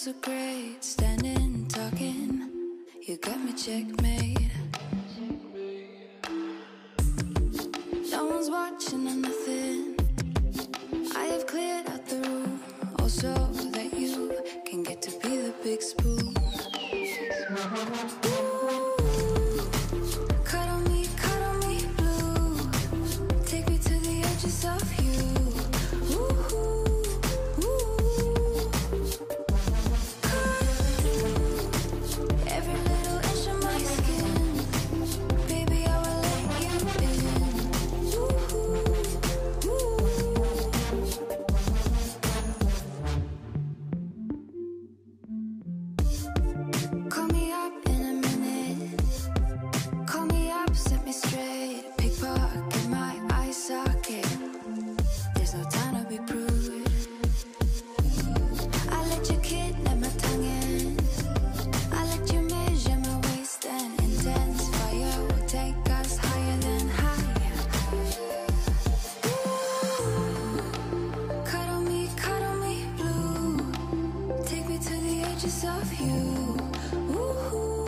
so great, standing, talking. You got me checkmate. No one's watching or nothing. I have cleared out the room, also that you can get to be the big spoon. Ooh, cuddle me blue. Take me to the edges of you. Ooh, ooh. Cut through every little inch of my skin. Baby, I will let you in. Ooh, ooh. Call me up in a minute. Call me up, set me straight. Pickpocket my eye socket. There's no time to be prude. I let you kidnap my tongue in. I let you measure my waist and intense fire will take us higher than higher. Ooh, cuddle me blue. Take me to the edges of you. Ooh.